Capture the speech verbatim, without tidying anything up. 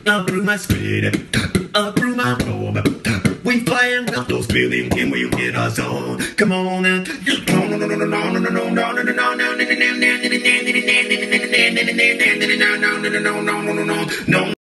up through my street, up through my room. We playing with those feeling when we get our zone. Come on and no no no no no no no no no no no no no no no